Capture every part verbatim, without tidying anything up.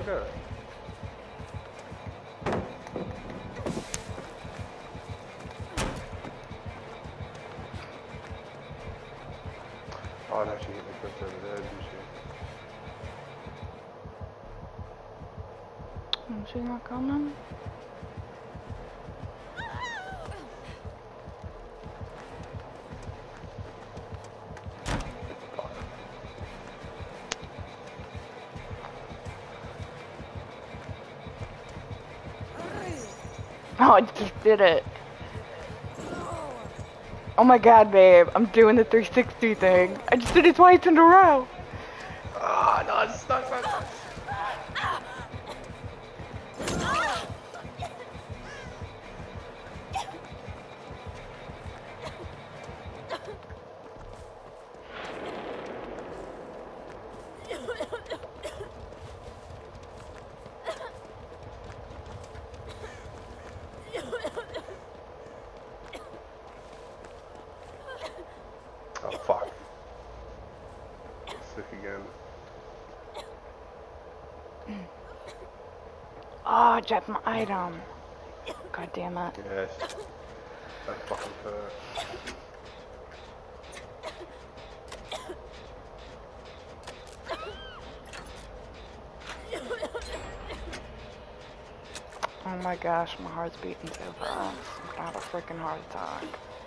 go? Oh no, she hit me first over there, didn't she? Mm, she's not coming? Oh, I just did it. Oh my god, babe. I'm doing the three sixty thing. I just did it twice in a row. Ah, oh, no, it's stuck, stuck, stuck. Oh, fuck. Sick again. Oh, I dropped my item. God damn it. Yes. That fucking hurt. Oh my gosh, my heart's beating so fast. I'm gonna have a freaking heart attack.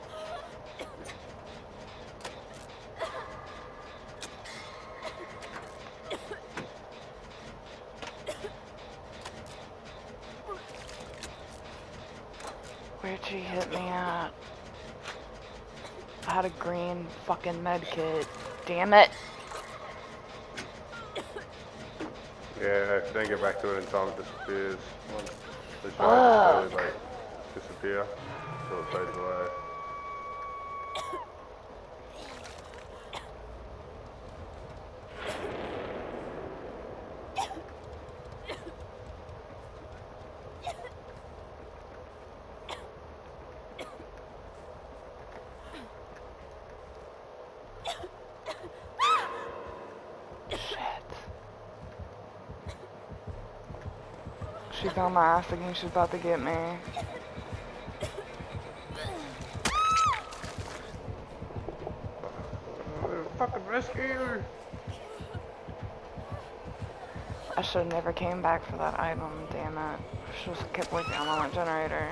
Where'd she hit me at? I had a green fucking med kit. Damn it. Yeah, if you don't get back to it in time, it disappears. Once the Fuck. shot just like disappear, so it fades away. She's on my ass again, she's about to get me. Oh, fucking rescue! I should have never came back for that item, damn it. I should have kept working on my generator.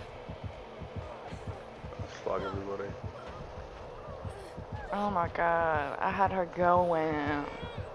Slug everybody. Oh my god, I had her going.